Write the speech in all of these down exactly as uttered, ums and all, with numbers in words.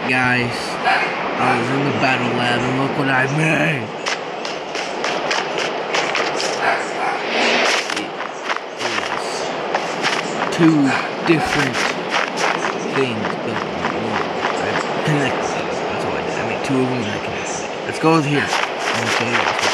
guys, I was in the battle lab and look what I made. It is two different things, but I connected them. That's all I did. I made two of them and I connected them. Let's go here. I'm gonna show you guys.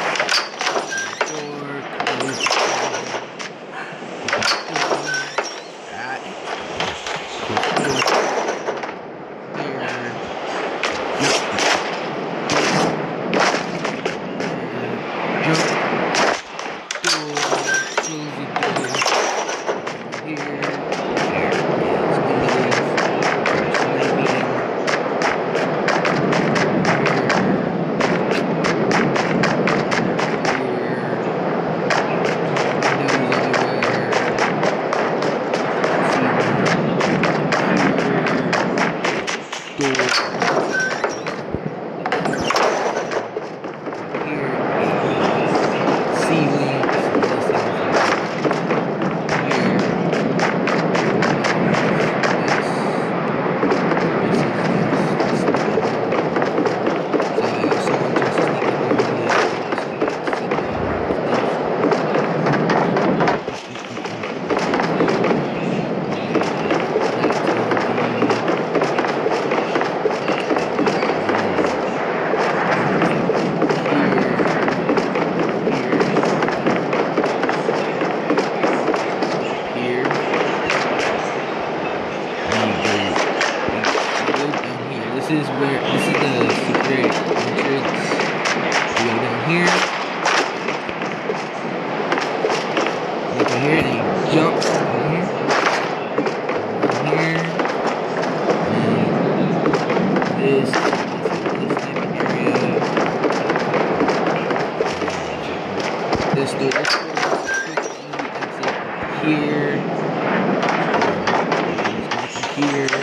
This is where, this is the secret entrance. You go down here. Look over here, and you jump over here. Over here. And this, this type of area. This door, this door, here. Here.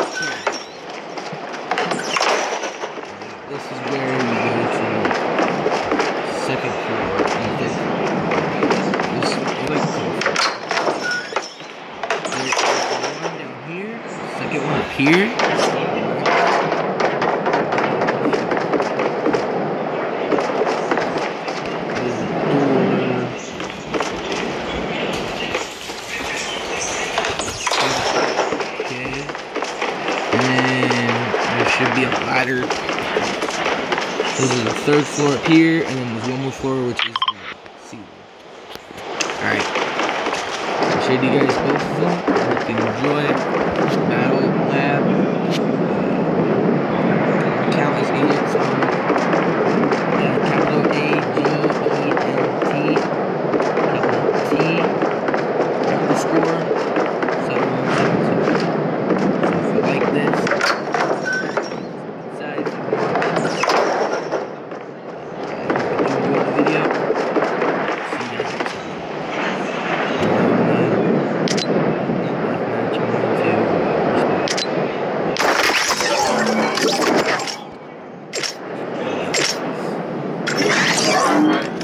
This is where you go to second floor. And this, this like there's one down here, second one up here. There's a door. Okay. And then there should be a ladder. This is the third floor up here, and then there's one more floor, which is the ceiling. Alright. I showed you guys both of them. I hope you enjoy. Battle Lab. Uh, count is idiots. Uh, capital A, G, E, N, T. Capital T. Underscore. seven one seven two. So if you like this, All right.